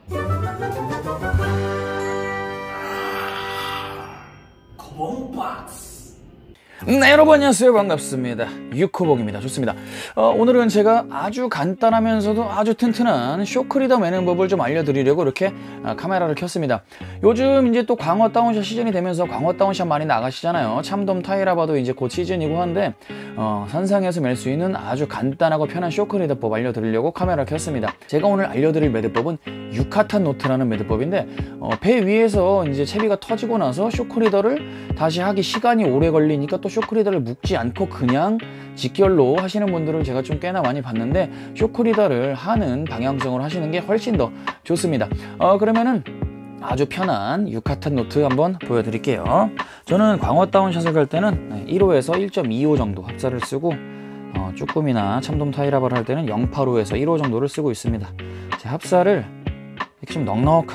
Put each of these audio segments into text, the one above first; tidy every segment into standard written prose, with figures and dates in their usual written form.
네, 여러분 안녕하세요. 반갑습니다. 유코복입니다. 좋습니다. 오늘은 제가 아주 간단하면서도 아주 튼튼한 쇼크리더 매는 법을 좀 알려드리려고 이렇게 카메라를 켰습니다. 요즘 이제 또 광어 다운샷 시즌이 되면서 광어 다운샷 많이 나가시잖아요. 참돔 타이라바도 이제 곧 시즌이고 한데 선상에서 맬 수 있는 아주 간단하고 편한 쇼크리더법 알려드리려고 카메라를 켰습니다. 제가 오늘 알려드릴 매듭법은 유카탄 노트라는 매듭법인데 배 위에서 이제 채비가 터지고 나서 쇼크리더를 다시 하기 시간이 오래 걸리니까 또 쇼크리더를 묶지 않고 그냥 직결로 하시는 분들을 제가 좀 꽤나 많이 봤는데 쇼크리더를 하는 방향성으로 하시는 게 훨씬 더 좋습니다. 그러면은 아주 편한 유카탄 노트 한번 보여드릴게요. 저는 광어 다운샷을 갈 때는 1호에서 1.25 정도 합사를 쓰고 쭈꾸미나 참돔 타이라바를 할 때는 0.85에서 1호 정도를 쓰고 있습니다. 제 합사를 이렇게 좀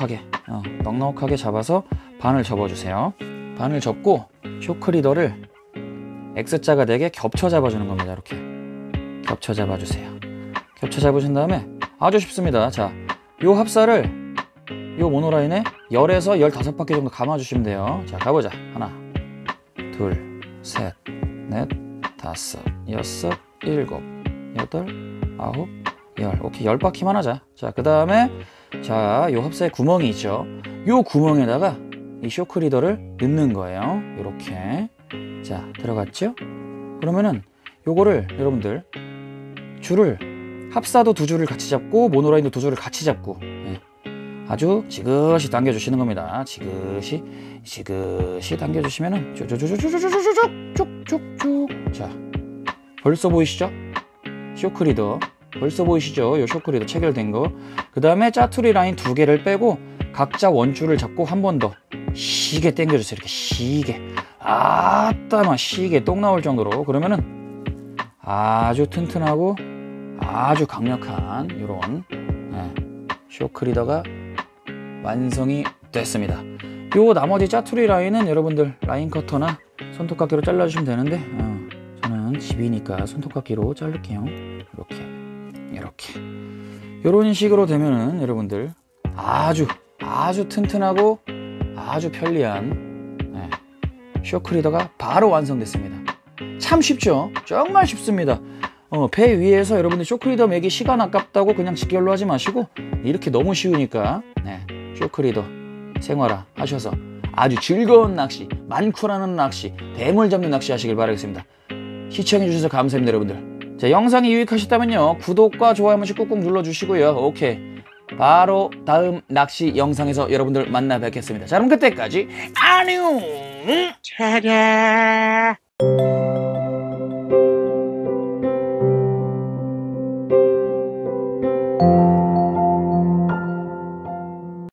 넉넉하게 잡아서 반을 접어주세요. 반을 접고 쇼크리더를 X자가 되게 겹쳐 잡아주는 겁니다. 이렇게 겹쳐 잡아주세요. 겹쳐 잡으신 다음에 아주 쉽습니다. 자, 요 합사를 요 모노라인에 10에서 15바퀴 정도 감아주시면 돼요. 자, 가보자. 하나, 둘, 셋, 넷, 다섯, 여섯, 일곱, 여덟, 아홉, 열. 오케이, 10바퀴만 하자. 자, 그 다음에 자, 요 합사에 구멍이 있죠. 요 구멍에다가 이 쇼크리더를 넣는 거예요. 요렇게. 자, 들어갔죠? 그러면은 요거를 여러분들 줄을 합사도 두 줄을 같이 잡고 모노라인도 두 줄을 같이 잡고 아주 지그시 당겨주시는 겁니다. 지그시 당겨주시면은 쭉쭉쭉쭉쭉쭉쭉쭉. 자, 벌써 보이시죠? 쇼크리더 벌써 보이시죠? 요 쇼크리더 체결된 거. 그 다음에 짜투리 라인 두 개를 빼고 각자 원줄을 잡고 한 번 더 시게 당겨주세요. 이렇게 시게. 아따마 시게 똥 나올 정도로. 그러면은 아주 튼튼하고 아주 강력한 이런 쇼크리더가 완성이 됐습니다. 요 나머지 짜투리 라인은 여러분들 라인 커터나 손톱깎이로 잘라주시면 되는데 저는 집이니까 손톱깎이로 자를게요. 이렇게 이런 식으로 되면은 여러분들 아주 튼튼하고 아주 편리한 쇼크리더가 바로 완성됐습니다. 참 쉽죠? 정말 쉽습니다. 배 위에서 여러분들 쇼크리더 매기 시간 아깝다고 그냥 직결로 하지 마시고 이렇게 너무 쉬우니까 쇼크리더 생활화 하셔서 아주 즐거운 낚시, 많구라는 낚시, 대물 잡는 낚시 하시길 바라겠습니다. 시청해주셔서 감사합니다, 여러분들. 자, 영상이 유익하셨다면요 구독과 좋아요 한 번씩 꾹꾹 눌러주시고요. 오케이, 바로 다음 낚시 영상에서 여러분들 만나 뵙겠습니다. 자, 그럼 그때까지 안녕. 차례.